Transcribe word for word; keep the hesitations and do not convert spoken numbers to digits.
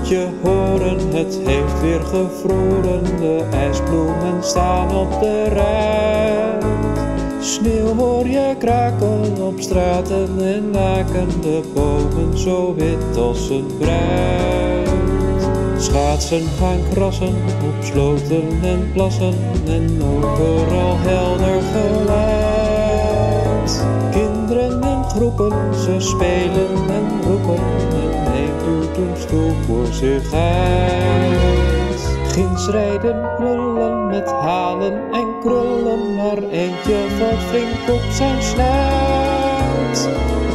Moet je horen, het heeft weer gevroren, de ijsbloemen staan op de rij. Sneeuw hoor je kraken op straten en laken, de bomen zo wit als een bruid. Schaatsen gaan krassen op sloten en plassen en overal helder geluid. Kinderen en groepen, ze spelen en roepen en een duwt een stoel voor zich uit. Ginds rijden krullen met halen en krullen, maar eentje valt flink op zijn snuit.